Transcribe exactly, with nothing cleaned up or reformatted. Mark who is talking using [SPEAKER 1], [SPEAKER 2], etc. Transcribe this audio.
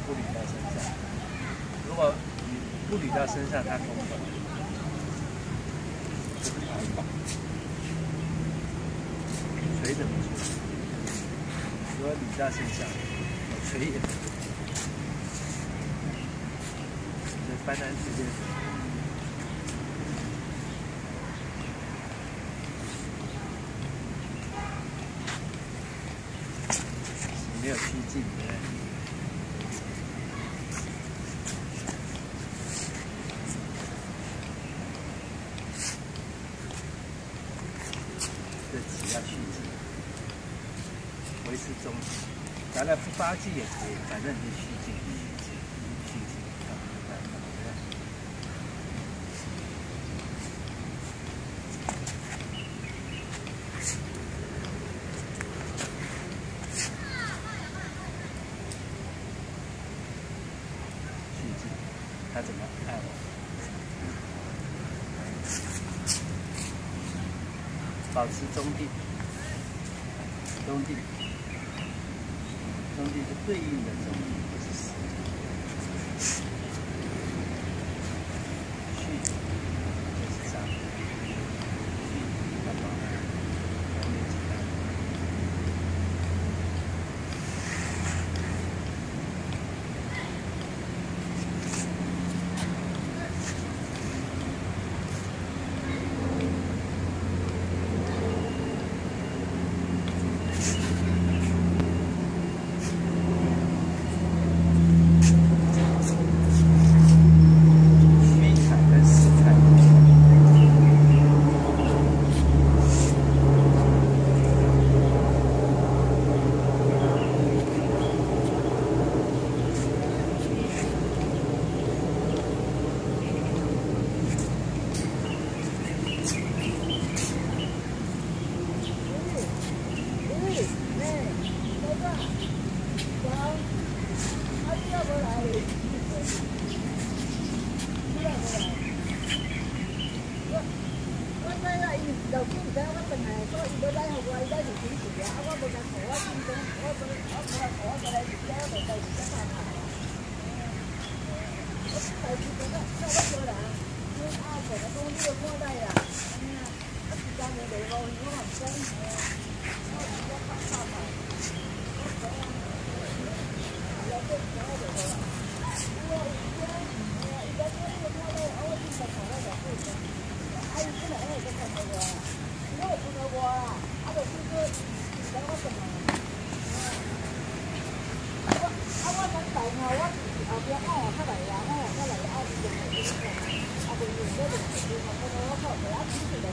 [SPEAKER 1] 不捋到身上。如果你不捋到身上，它空转，就可以绑。锤怎么锤？如果捋到身上，我锤也。这翻单直接。 没有趋近，对不对？这只要趋近，维持中值。当然不发际也可以，反正你就趋近，趋近，趋近，看没办法，对不对？ 他怎么爱我？保持中定，中定，中定是对应的中定，不是死。续就是这样，续干嘛？还没几单。
[SPEAKER 2] đầu tiên thì cái nó tình này có đi tới đây hôm qua đây thì chỉ chỉ á có bên khổ á nhưng cũng có bên khổ khổ ở đây thì kéo về đây thì chắc là tại vì cái nó nó bắt chưa đã nhưng ai phải nó không đưa qua đây à nha cho người để rồi nó làm chân nó có phát sao mà ở phía ở các bạn là ở các bạn ở thì dùng cái này, ở bên dùng cái này thì mà cái nó có thể áp dụng